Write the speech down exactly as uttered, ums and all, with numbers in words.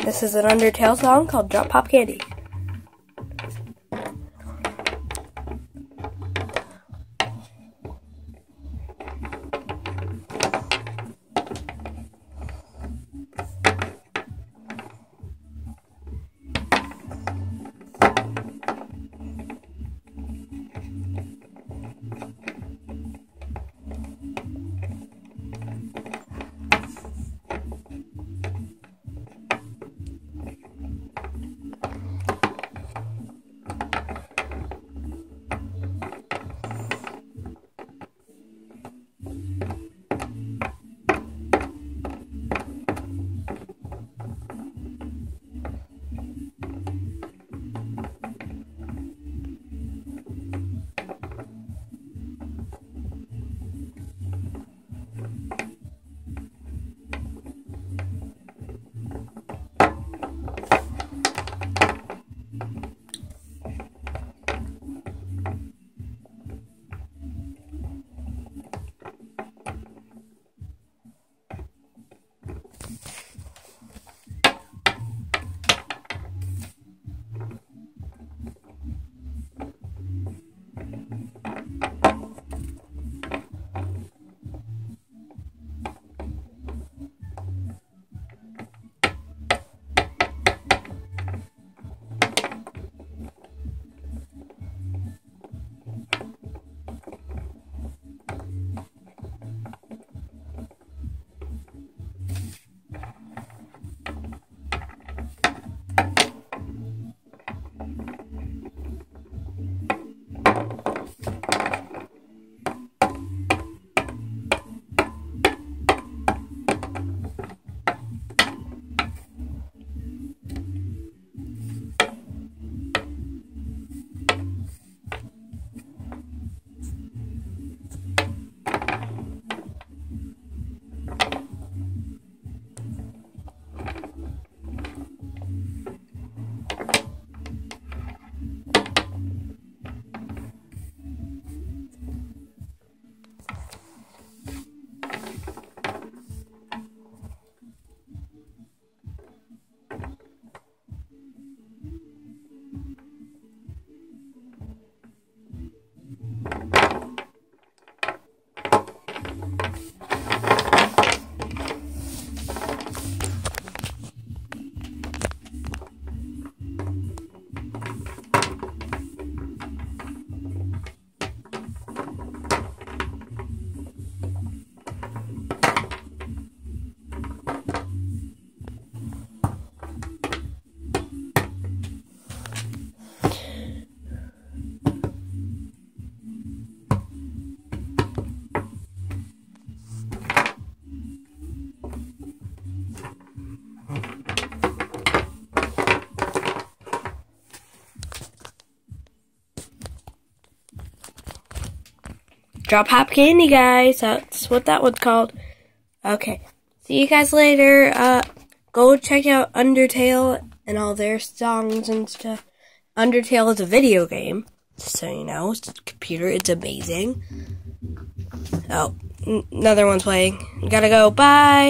This is an Undertale song called Drop Pop Candy. Drop Pop Candy, guys. That's what that one's called. Okay. See you guys later. Uh, go check out Undertale and all their songs and stuff. Undertale is a video game, just so you know. It's a computer. It's amazing. Oh, another one's playing. Gotta go. Bye.